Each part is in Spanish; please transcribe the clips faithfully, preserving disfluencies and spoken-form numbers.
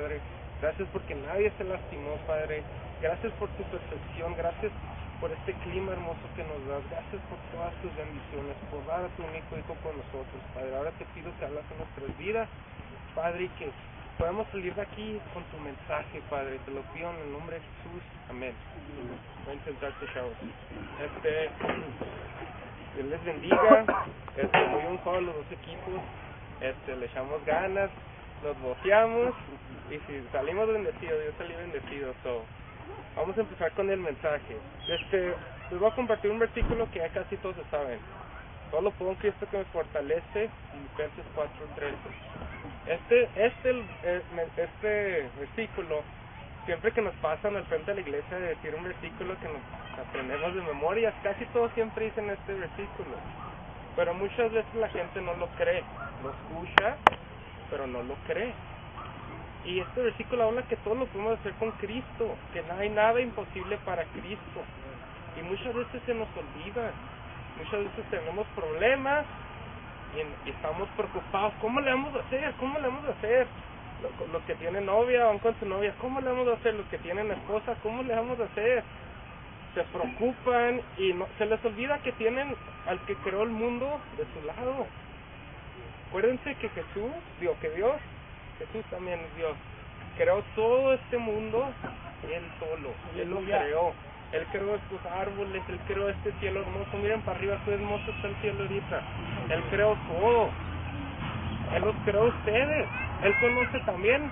Padre. Gracias porque nadie se lastimó, Padre. Gracias por tu perfección. Gracias por este clima hermoso que nos das. Gracias por todas tus bendiciones, por dar a tu único Hijo con nosotros, Padre. Ahora te pido que hablas en nuestras vidas, Padre, y que podamos salir de aquí con tu mensaje, Padre. Te lo pido en el nombre de Jesús. Amén. Voy a intentarte, chavos. Este, Dios les bendiga. Este, muy un juego a los dos equipos. Este, le echamos ganas, nos boceamos, y si salimos bendecidos, yo salí bendecido. So, vamos a empezar con el mensaje. Este, les voy a compartir un versículo que ya casi todos se saben. Todo lo puedo en Cristo que me fortalece, Filipenses cuatro trece. Este, este, este versículo, siempre que nos pasan al frente de la iglesia de decir un versículo que nos aprendemos de memoria, casi todos siempre dicen este versículo. Pero muchas veces la gente no lo cree, lo escucha, pero no lo cree. Y este versículo habla que todo lo podemos hacer con Cristo, que no hay nada imposible para Cristo. Y muchas veces se nos olvida, muchas veces tenemos problemas y, y estamos preocupados. ¿Cómo le vamos a hacer? ¿Cómo le vamos a hacer? Los, los que tienen novia van con su novia, ¿cómo le vamos a hacer? Los que tienen esposa, ¿cómo le vamos a hacer? Se preocupan y no, se les olvida que tienen al que creó el mundo de su lado. Acuérdense que Jesús, digo que Dios, Jesús también es Dios, creó todo este mundo Él solo, Él lo creó. Él creó estos árboles, Él creó este cielo hermoso. Miren para arriba, qué hermoso está el cielo ahorita. Él creó todo. Él los creó a ustedes. Él conoce también,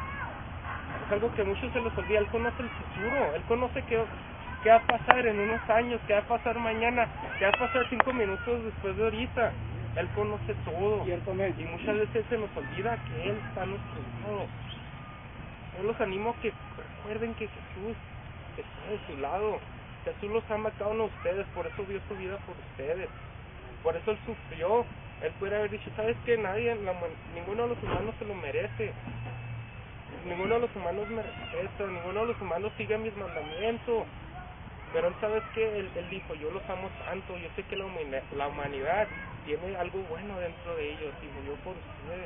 es algo que a muchos se les olvida, Él conoce el futuro. Él conoce qué, qué va a pasar en unos años, qué va a pasar mañana, qué va a pasar cinco minutos después de ahorita. Él conoce todo. Y muchas veces se nos olvida que Él está a nuestro lado. Yo los animo a que recuerden que Jesús está de su lado. Jesús los ama a cada uno de ustedes, por eso dio su vida por ustedes. Por eso Él sufrió. Él puede haber dicho, ¿sabes qué? Nadie, la, ninguno de los humanos se lo merece. Ninguno de los humanos me respeta, ninguno de los humanos sigue mis mandamientos. Pero Él, ¿sabes qué? Él, él dijo, yo los amo tanto, yo sé que la humanidad, la humanidad tiene algo bueno dentro de ellos y murió por ustedes.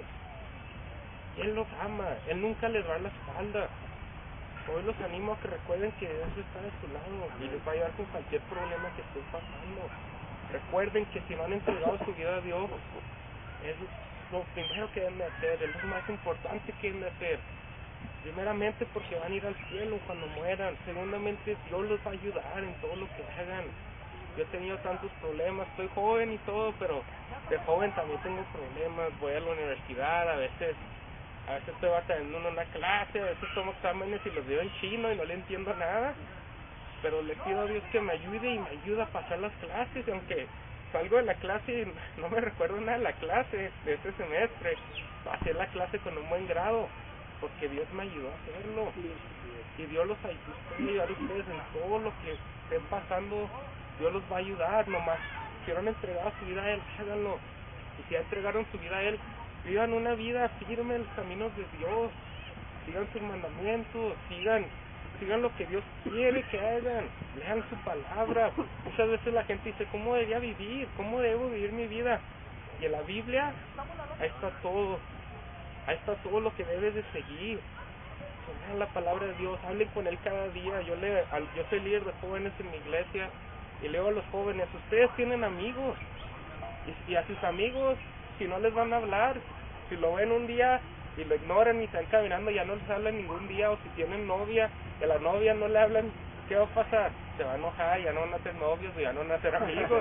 Él los ama, Él nunca les da la espalda. Hoy los animo a que recuerden que Dios está de su lado y les va a ayudar con cualquier problema que estén pasando. Recuerden que si no han entregado su vida a Dios, es lo primero que deben de hacer, es lo más importante que deben de hacer. Primeramente porque van a ir al cielo cuando mueran. Segundamente Dios los va a ayudar en todo lo que hagan. Yo he tenido tantos problemas, estoy joven y todo, pero de joven también tengo problemas. Voy a la universidad, a veces a veces estoy batallando en una clase, a veces tomo exámenes y los veo en chino y no le entiendo nada. Pero le pido a Dios que me ayude y me ayuda a pasar las clases, aunque salgo de la clase y no me recuerdo nada de la clase de ese semestre. Pasé la clase con un buen grado, porque Dios me ayudó a hacerlo. Y Dios los ayuda a ayudar a ustedes en todo lo que estén pasando. Dios los va a ayudar, nomás si han entregado su vida a Él, háganlo. Y si ya entregaron su vida a Él, vivan una vida firme en los caminos de Dios. Sigan sus mandamientos, sigan sigan lo que Dios quiere que hagan, lean su palabra. Muchas veces la gente dice, ¿cómo debería vivir? ¿Cómo debo vivir mi vida? Y en la Biblia, ahí está todo. Ahí está todo lo que debes de seguir. Lean la palabra de Dios, hablen con Él cada día. Yo, le, yo soy líder de jóvenes en mi iglesia y leo a los jóvenes, ustedes tienen amigos. Y, y a sus amigos, si no les van a hablar, si lo ven un día y lo ignoran y están caminando, ya no les hablan ningún día. O si tienen novia, que a la novia no le hablan, ¿qué va a pasar? Se va a enojar, ya no van a ser novios, ya no van a ser amigos.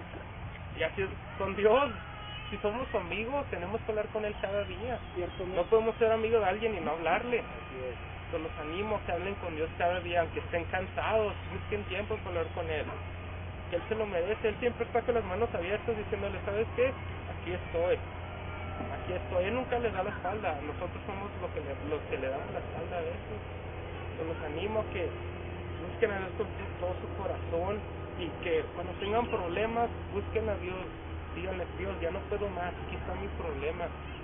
Y así es con Dios. Si somos amigos, tenemos que hablar con Él cada día. No podemos ser amigos de alguien y no hablarle. Yo los animo a que hablen con Dios cada día, aunque estén cansados, busquen tiempo para hablar con Él. Que Él se lo merece. Él siempre está con las manos abiertas diciéndole, ¿sabes qué? Aquí estoy. Aquí estoy. Él nunca les da la espalda. Nosotros somos los que le, los que le dan la espalda a eso. Yo los animo a que busquen a Dios con todo su corazón y que cuando tengan problemas, busquen a Dios. Díganle, Dios, ya no puedo más, aquí está mi problema.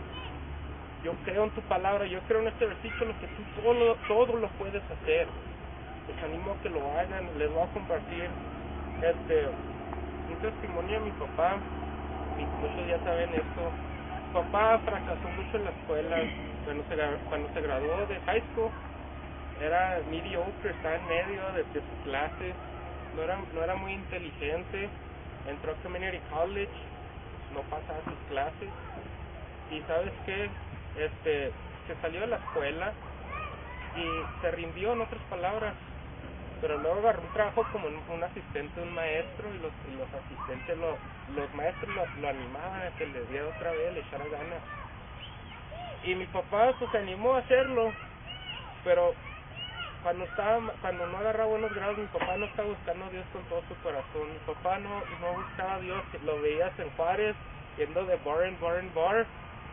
Yo creo en tu palabra, yo creo en este versículo que tú todo, todo lo puedes hacer. Les animo a que lo hagan. Les voy a compartir este un testimonio de mi papá. Muchos ya saben esto. Mi papá fracasó mucho en la escuela, cuando se, cuando se graduó de high school, era mediocre, estaba en medio de, de su clase, no era, no era muy inteligente, entró a community college, no pasaba sus clases, y ¿sabes qué? Este, se salió de la escuela y se rindió, en otras palabras, pero luego agarró un trabajo como un, un asistente de un maestro, y los, y los asistentes, lo, los maestros lo, lo animaban a que le diera otra vez, le echara ganas. Y mi papá pues se animó a hacerlo, pero cuando estaba, cuando no agarraba buenos grados, mi papá no estaba buscando a Dios con todo su corazón. Mi papá no, no buscaba a Dios, lo veías en Juárez, yendo de bar en bar en bar.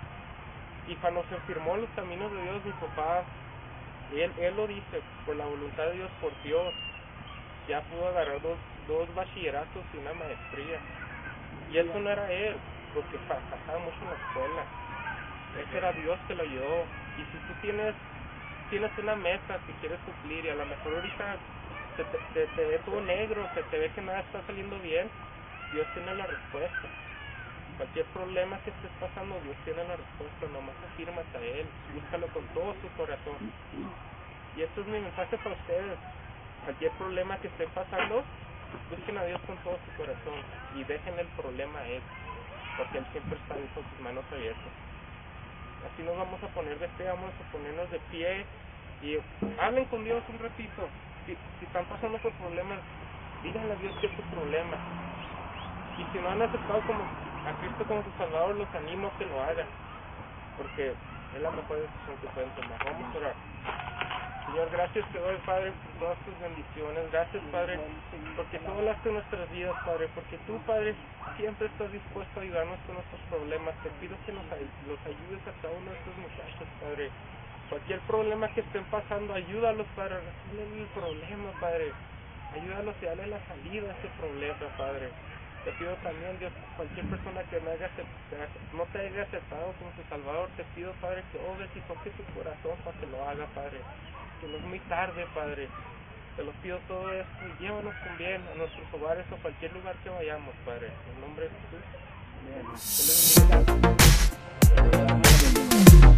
Y cuando se firmó los caminos de Dios, mi papá, él, él lo dice, por la voluntad de Dios, por Dios, ya pudo agarrar dos, dos bachilleratos y una maestría. Y eso no era él, porque fracasaba mucho en la escuela. Ese era Dios que lo ayudó. Y si tú tienes tienes una meta que quieres cumplir, y a lo mejor ahorita se te, te, te ve todo negro, se te ve que nada está saliendo bien, Dios tiene la respuesta. Cualquier problema que estés pasando, Dios tiene la respuesta. Nomás afírmate a Él, búscalo con todo tu corazón. Y esto es mi mensaje para ustedes. Cualquier problema que estén pasando, busquen a Dios con todo su corazón y dejen el problema a Él, porque Él siempre está ahí con sus manos abiertas. Así nos vamos a poner de pie, vamos a ponernos de pie y hablen con Dios un ratito. Si, si están pasando por problemas, díganle a Dios que es su problema. Y si no han aceptado como a Cristo como su Salvador, los animo a que lo hagan, porque es la mejor decisión que pueden tomar. Vamos a orar. Señor, gracias te doy, Padre, por todas tus bendiciones. Gracias, Padre, porque tú hablaste en nuestras vidas, Padre, porque tú, Padre, siempre estás dispuesto a ayudarnos con nuestros problemas. Te pido que nos los ayudes a cada uno de estos muchachos, Padre. Cualquier problema que estén pasando, ayúdalos, Padre, a resolver el problema, Padre. Ayúdalos y dale la salida a ese problema, Padre. Te pido también, Dios, cualquier persona que no, haya aceptado, no te haya aceptado como tu Salvador, te pido, Padre, que obres y toques su corazón para que lo haga, Padre. Que no es muy tarde, Padre. Te lo pido todo esto y llévanos con bien a nuestros hogares o a cualquier lugar que vayamos, Padre. En el nombre de Jesús. Amén.